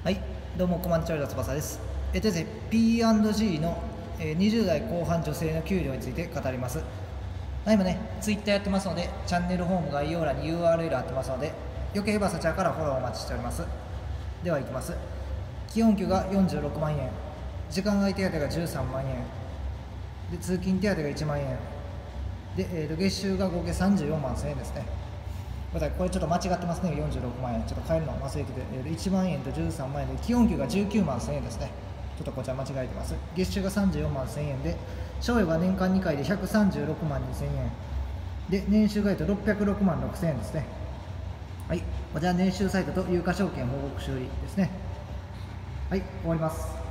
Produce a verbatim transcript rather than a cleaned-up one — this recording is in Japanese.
はい、どうもコマンチョリの翼です。えっとですね、ピーアンドジー のにじゅう代後半女性の給料について語ります。今ね、ツイッターやってますので、チャンネルフォーム概要欄に ユーアールエル 貼ってますので、よければそちらからフォローお待ちしております。では、いきます。基本給がよんじゅうろくまんえん、時間外手当がじゅうさんまんえん、で通勤手当がいちまんえん、で、えー、と月収が合計さんじゅうよんまんせんえんですね。これちょっと間違ってますね、よんじゅうろくまんえん。ちょっと変えるの忘れてて、いちまんえんとじゅうさんまんえんで、基本給がじゅうきゅうまんせんえんですね。ちょっとこちら間違えてます。月収がさんじゅうよんまんせんえんで、賞与が年間にかいでひゃくさんじゅうろくまんにせんえん。で、年収がろっぴゃくろくまんろくせんえんですね。はい、こちら年収サイトと有価証券報告収利ですね。はい、終わります。